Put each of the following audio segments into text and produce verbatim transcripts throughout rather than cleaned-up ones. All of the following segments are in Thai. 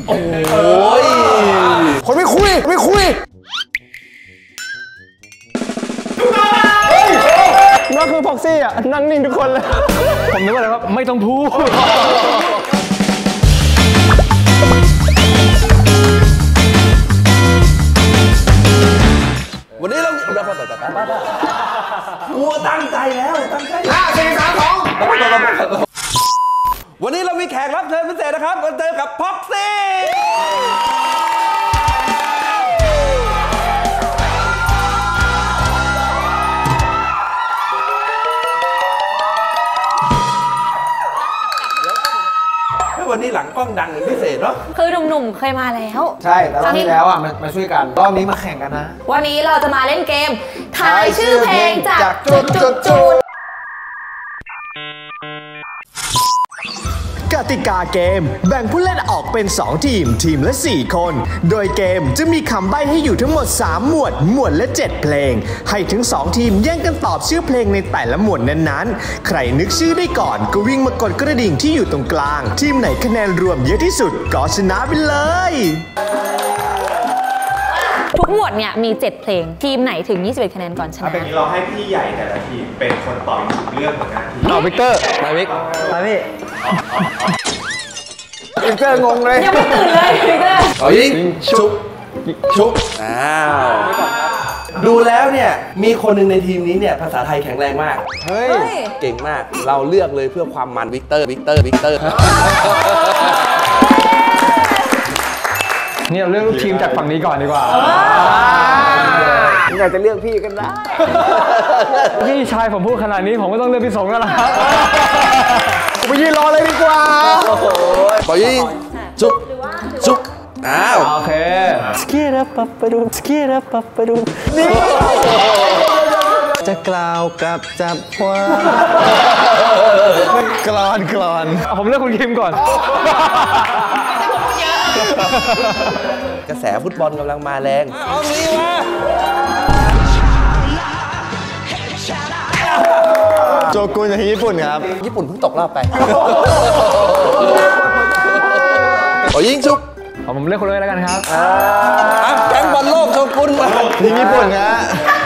โอ้ยคนไม่คุยไม่คุยนั่นคือพ็อกซี่อ่ะนั่งนิ่งทุกคนเลยผมนึกว่าอะไรครับไม่ต้องพูดวันนี้เรากูตั้งใจแล้วตั้งใจห้าสี่สามสองวันนี้เรามีแขกรับเชิญพิเศษนะครับมาเจอกับพ็อกซี่วันนี้หลังกล้องดังเป็นพิเศษเนาะคือหนุ่มๆเคยมาแล้วใช่แต่รอบที่แล้วอ่ะมาช่วยกันรอบนี้มาแข่งกันนะวันนี้เราจะมาเล่นเกมทายชื่อเพลงจากจุดจุดจุดกติกาเกมแบ่งผู้เล่นออกเป็นสองทีมทีมละสี่คนโดยเกมจะมีคำใบ้ให้อยู่ทั้งหมดสามหมวดหมวดละเจ็ดเพลงให้ทั้งสองทีมแย่งกันตอบชื่อเพลงในแต่ละหมวดนั้นๆใครนึกชื่อได้ก่อนก็วิ่งมากดกระดิ่งที่อยู่ตรงกลางทีมไหนคะแนนรวมเยอะที่สุดก็ชนะไปเลยทุกหมวดเนี่ยมีเจ็ดเพลงทีมไหนถึงยี่สิบเอ็ดคะแนนก่อนชนะเป็นนี้เราให้พี่ใหญ่แต่ละทีมเป็นคนตอบเรื่องเหมือนกันเอาวิกเตอร์มาวิกมาพี่วิกเตอร์งงเลยยังไม่ตื่นเลยวิกเตอร์เอายิงชุบชุบอ้าวดูแล้วเนี่ยมีคนหนึ่งในทีมนี้เนี่ยภาษาไทยแข็งแรงมากเฮ้ยเก่งมากเราเลือกเลยเพื่อความมันวิกเตอร์วิกเตอร์วิกเตอร์นี่เราเลือกลูกทีมจากฝั่งนี้ก่อนดีกว่าอยากจะเลือกพี่กันนะพี่ชายผมพูดขนาดนี้ผมก็ต้องเลือกพี่สงแล้วล่ะครับไปยืนรอเลยดีกว่าปล่อยยิงชุบชุบอ้าวโอเคสกีระปับไปดูสกีระปับไปดูนี่จะกล่าวกับจับความกลอนกลอนผมเลือกคุณคิมก่อนกระแสฟุตบอลกำลังมาแรงเอางี้มาโจกุนจากญี่ปุ่นครับญี่ปุ่นเพิ่งตกรอบไปโอ้ยิงชุบผมเลือกคุณเลยแล้วกันครับแข่งบอลโลกโจกุนมาทีมญี่ปุ่นฮะ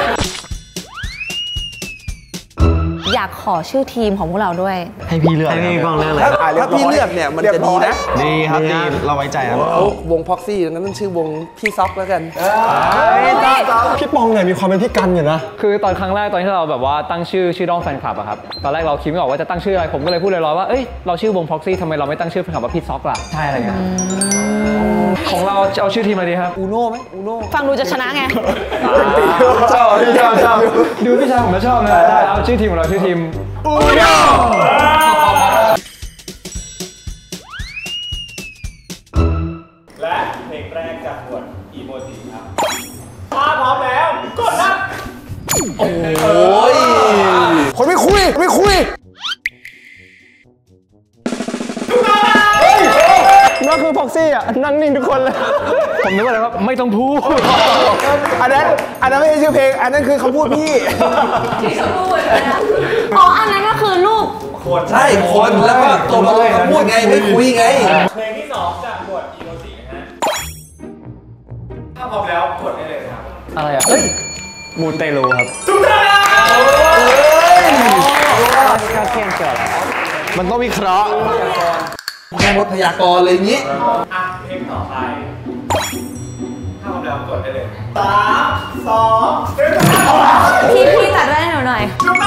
อยากขอชื่อทีมของพวกเราด้วยให้พี่เลือกให้พี่ฟังเลือกเลยถ้าพี่เลือกเนี่ยมันจะดีนะดีครับดีเราไว้ใจครับวงพ็อกซี่นั้นต้องชื่อวงพี่ซ็อกแล้วกันพี่ปองเนี่ยมีความเป็นพี่กันอยู่นะคือตอนครั้งแรกตอนที่เราแบบว่าตั้งชื่อชื่อด้อมแฟนคลับอะครับตอนแรกเราคิดไม่ออกว่าจะตั้งชื่ออะไรผมก็เลยพูดลอยๆว่าเอ้ยเราชื่อวงพ็อกซี่ทำไมเราไม่ตั้งชื่อแฟนคลับว่าพี่ซ็อกล่ะใช่อะไรเงี้ยของเราจะเอาชื่อทีมอะไรดีครับอูโน่ไหมอูโน่ฟังดูจะชนะไงชอบชอบชอบดูพี่ชายผมก็ชอบนะได้เอาชื่อทีมของเราชื่อทีมอูโน่และเพลงแรกจากบทอีโมจิครับถ้าพร้อมแล้วกดนะโอ้ยคนไม่คุยไม่คุยนั่นคือพ็อกซี่อ่ะนั่งนิ่งทุกคนเลยผมนึกว่าอะไรครับไม่ต้องพูดอันนั้นอันนั้นไม่ใช่ชื่อเพลงอันนั้นคือคำพูดพี่อ๋ออันนั้นก็คือรูปคนใช่คนแล้วก็ตัวมันคำพูดไงไม่คุยไงเพลงที่สองจากบทอีโมจินะฮะถ้าพร้อมแล้วกดได้เลยครับอะไรอ่ะเฮ้ยมูเตลูครับถูกต้องการเขียนเกิดมันต้องวิเคราะห์แค่หมดพยากรณ์เลยงี้อ่ะเพลงต่อไปถ้าพร้อมแล้วกดได้เลยสามสองหนึ่งพี่พี่ตัดได้หน่อยหน่อย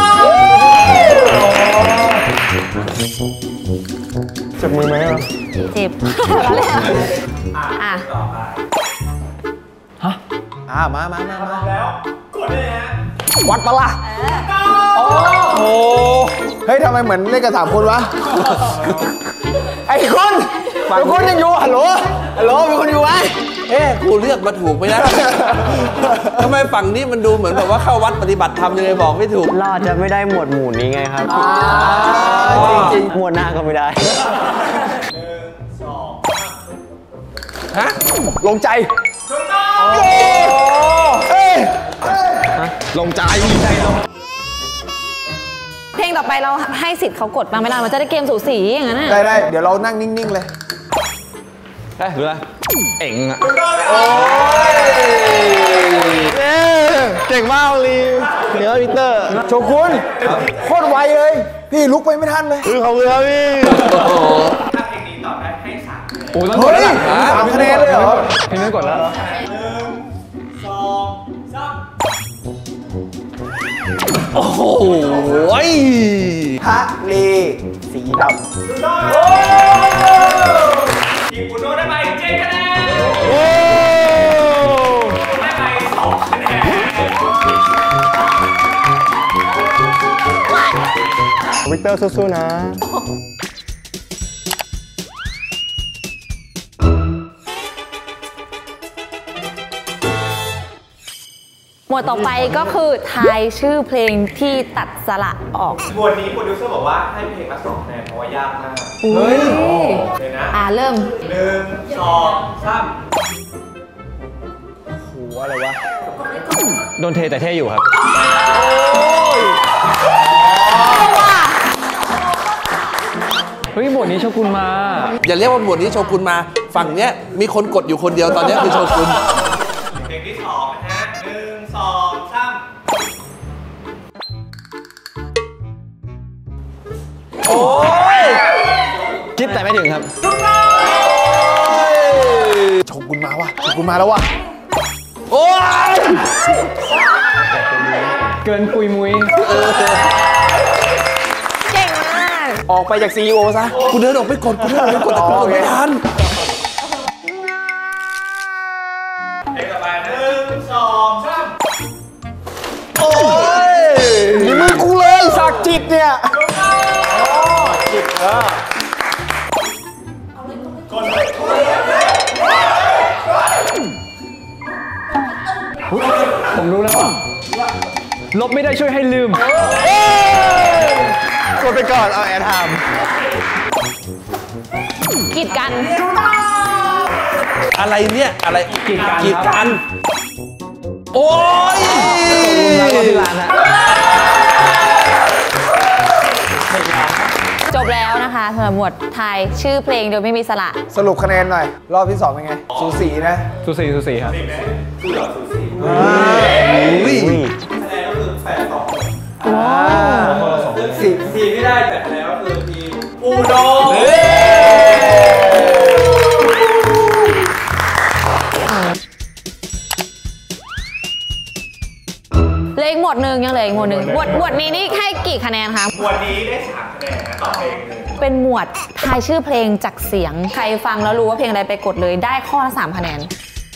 เจ็บมือไหมอ่ะเจ็บอ่ะต่อไปฮะอ่ามามามามาแล้วกดได้เลยฮะวัดปะล่ะโอ้โหเฮ้ยทำไมเหมือนเล่นกันสามคนวะไอ้คนทุกคนยังอยู่ฮัลโหลฮัลโหลมีคนอยู่ไหมเอ๊ะกูเลือกมาถูกไหมนะทำไมฝั่งนี้มันดูเหมือนแบบว่าเข้าวัดปฏิบัติธรรมยังไงบอกไม่ถูกเราจะไม่ได้หมวดหมู่นี้ไงครับจริงๆหมวดหน้าก็ไม่ได้หนึ่งสองฮะลงใจลงใจเพลงต่อไปเราให้สิทธิ์เขากดบ้างไหมล่ะมันจะได้เกมสูสีอย่างนั้นได้ได้เดี๋ยวเรานั่งนิ่งๆเลยเอ้ยรู้ละเอ็งอะโอ้ยเก่งมากลีเนื้อวิเตอร์โชกุนโคตรไวเลยพี่ลุกไปไม่ทันเลยคือเขาเลยพี่ถ้าเพลงนี้ตอบได้ให้สามโอ้ต้องกดแล้วสามคะแนนเลยเหรอพี่ไม่กดแล้วหนึ่งสองสามโอ้โหทะเลสีดำถูกต้องทีมคุณโน้ตได้ไปเจ็ดคะแนนได้ไปสองคะแนนวิกเตอร์สู้ๆนะหมวดต่อไปก็คือทายชื่อเพลงที่ตัดสระออกหมวดนี้โปรดิวเซอร์บอกว่าให้เพลงละสองคะแนนเพราะว่ายากมากเฮ้ยเลยนะอ่าเริ่มหนึ่งสองสามหัวอะไรวะโดนเทแต่เท่อยู่ครับ เฮ้ยหมวดนี้โชกุนมาอย่าเรียกว่าหมวดนี้โชกุนมา ฝั่งเนี้ยมีคนกดอยู่คนเดียวตอนเนี้ยคือโชกุนเพลงที่สองนะฮะหนึ่งสองสามโอ้ยคิดแต่ไม่ถึงครับโชกุนมาวะโชกุนมาแล้ววะโอ้ยเกินปุยมุยเก่งมากออกไปจากซีอีโอซะกูเดินออกไปกดกูเดินออกไปกดแต่กูกดไม่ทันเพลงต่อไปหนึ่งสองสามโอ้ยนี่มือกูเลยสักจิตเนี่ยจิตเออผมรู้แล้วว่าลบไม่ได้ช่วยให้ลืมกดไปก่อน เอาแอร์ไทม์กีดกันอะไรเนี่ยอะไรกีดกันกีดกัน โอ้ยจบแล้วนะคะสำหรับหมวดทายชื่อเพลงโดยไม่มีสระสรุปคะแนนหน่อย รอบที่สองเป็นไง สูสีนะสุสีสุสีครับอุ้ยคะแนนก็คือแปดต่อหกสิบทีมที่ได้แต่คะแนนก็คือทีมอูโดเหลืออีกหมวดหนึ่งยังเหลืออีกหมวดหนึ่งหมวดหมวดนี้นี่ให้กี่คะแนนคะหมวดนี้ได้สามคะแนนนะต่อเพลงหนึ่งเป็นหมวดทายชื่อเพลงจากเสียง ใครฟังแล้วรู้ว่าเพลงอะไรไปกดเลยได้ข้อละสามคะแนน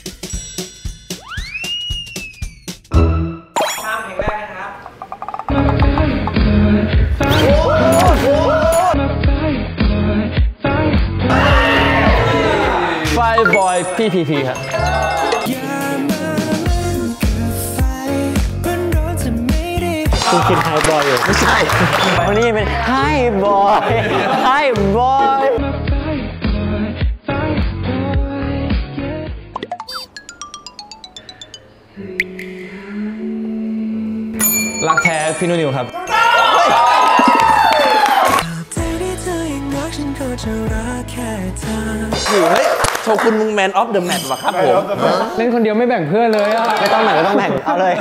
ข้ามเพลงแรกนะครับไฟบอยพี่พีพีครับ คุณคิดไฮบอยอยู่ไม่ใช่วันนี้เป็นไฮบอยไฮบอยรักแท้พี่นุ่นนิวครับโอ้ยโชกุนมึงแมนออฟเดอะแมตช์ว่ะครับผมเล่นคนเดียวไม่แบ่งเพื่อนเลยอ่ะไม่ต้องแบ่งไม่ต้องแบ่งเอาเลย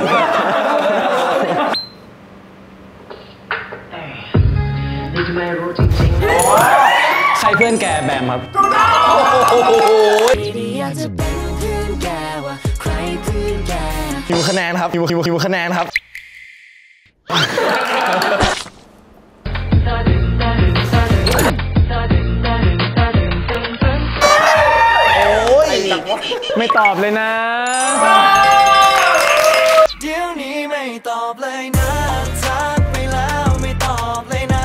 ใครเพื่อนแกแบมครับโอ้โหหิวคะแนนครับหิวหิวหิวคะแนนครับโอ้ยไม่ตอบเลยนะเดี๋ยวนี้ไม่ตอบเลยนะทักไปแล้วไม่ตอบเลยนะ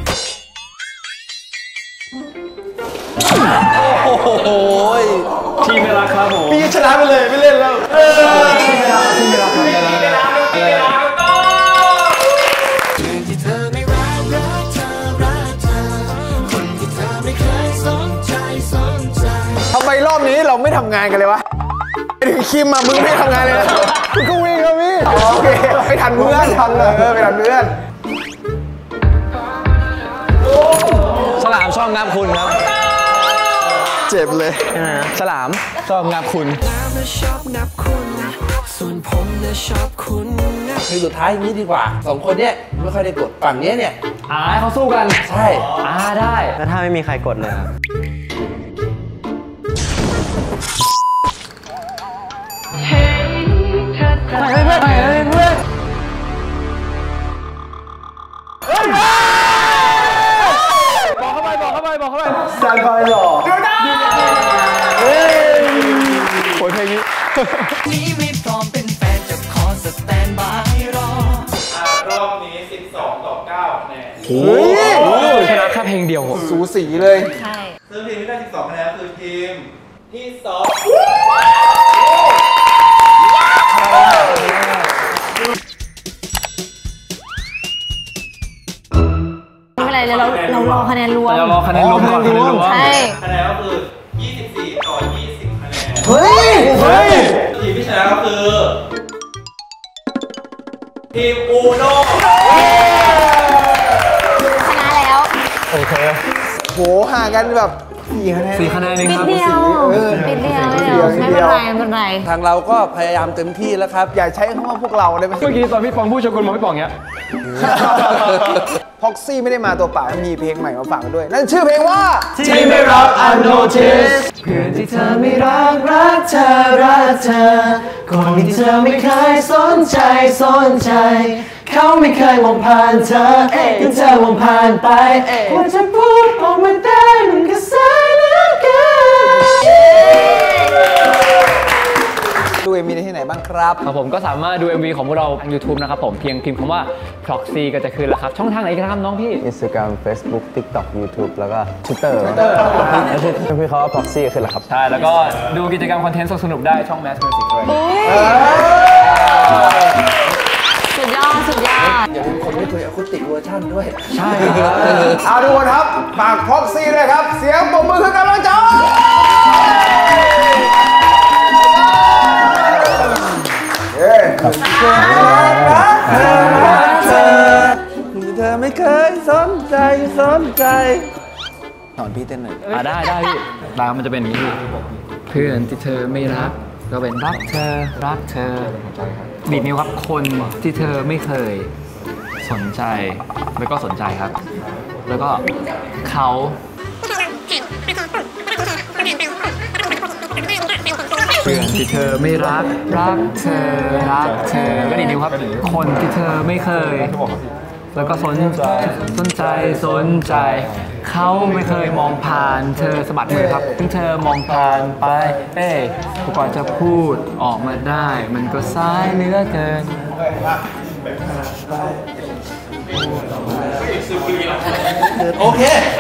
โอ้โหทีมไม่รักครับผมพี่ชนะไปเลยไม่เล่นแล้วทีมไม่รักทีมไม่รักทีมไม่รักคนที่เธอไม่รักรักเธอรักเธอคนที่เธอไม่เคยสนใจสนใจทำไมรอบนี้เราไม่ทำงานกันเลยวะไปถึงคิมมามึงไม่ทำงานเลยนะมึงก็วิ่งครับพี่โอเคไม่ทันเพื่อนทันเลยเออไม่ทันเพื่อนฉลามช่องงับคุณครับเจ็บเลยฉลามชอบงับคุณชอบนับคุณส่วนผมน่ะชอบคุณนะคือสุดท้ายนี้ดีกว่าสองคนเนี้ยไม่ค่อยได้กดฝั่งเนี้ยเนี่ยอ่าให้เขาสู้กันใช่อ่าได้แล้วถ้าไม่มีใครกดเลยครับบอกเข้าไปบอกเข้าไปบอกเข้าไปแซนไฟหล่อเฮ้ยโอ้ยเพลงนี้นี้ไม่พร้อมเป็นแฟนจะขอสแตนบายรออ่ารอบนี้สิบสองต่อเก้าคะแนนโอ้ยชนะแค่เพลงเดียวสูสีเลยใช่ซึ่งทีมที่ได้สิบสองคะแนนก็คือทีมที่สองไม่เป็นไรเลยเราเรารอคะแนนรวมเรารอคะแนนรวมก่อนคะแนนรวมใช่คะแนนก็คือยี่สิบสี่ต่อยี่สิบคะแนนเฮ้ย เฮ้ยทีมที่ชนะก็คือทีมอูโน่ชนะแล้วโอเคโหห่างกันแบบสี่คะแนนสี่คะแนนเองปิดครับเดียวปิดเดียวไม่เดียวไม่เป็นไรไม่เป็นไรทางเราก็พยายามเต็มที่แล้วครับอย่าใช้คำว่าพวกเราได้ไหมเมื่อกี้ตอนพี่ปองพูดชวนคุณมองพี่ปองเงี้ยพ็อกซี่ไม่ได้มาตัวเปล่ามีเพลงใหม่มาฝากกันด้วย นั่นชื่อเพลงว่าที่ไม่รัก unnoticed เพื่อนที่เธอไม่รักรักเธอรักเธอคนที่เธอไม่เคยสนใจสนใจเขาไม่เคยมองผ่านเธอแต่เธอมองผ่านไปว่าจะพูดออกมาได้มันก็สายเหลือเกินดูเอ็มวีได้ที่ไหนบ้างครับครับผมก็สามารถดู เอ็ม วี ของพวกเราทาง ยูทูบ นะครับผมเพียงพิมพ์คำว่า proxy ก็จะขึ้นแล้วครับช่องทางไหนกันครับน้องพี่ Instagram Facebook TikTok YouTube แล้วก็ Twitter พี่เขาว่า Proxy ขึ้นแล้วครับใช่ แล้วก็ดูกิจกรรมคอนเทนต์สนุกๆได้ช่อง Mass Music ด้วยสุดยอดสุดยอดอย่าลืมคนไม่เคยอะคูติกเวอร์ชันด้วยใช่ครับเอาทุกคนครับฝากพ็อกซี่ด้วยครับ เสียงปรบมือคือกำลังใจเฮ้ยเธอไม่เคยสนใจสนใจสอนพี่เต้นหน่อยอ่ะได้ได้พี่บางมันจะเป็นอย่างนี้พี่เพื่อนที่เธอไม่รักก็เป็นรักเธอรักเธอบีบนิ้วครับคนที่เธอไม่เคยสนใจแล้วก็สนใจครับ แล้วก็เขาเพื่อนที่เธอไม่รักรักเธอรักเธอก็ดีนิ้วครับคนที่เธอไม่เคยแล้วก็สนสนใจสนใจเขาไม่เคยมองผ่านเธอสะบัดมือครับถึงเธอมองผ่านไปเอ๊ะกว่าจะพูดออกมาได้มันก็สายเหลือเกินโอเค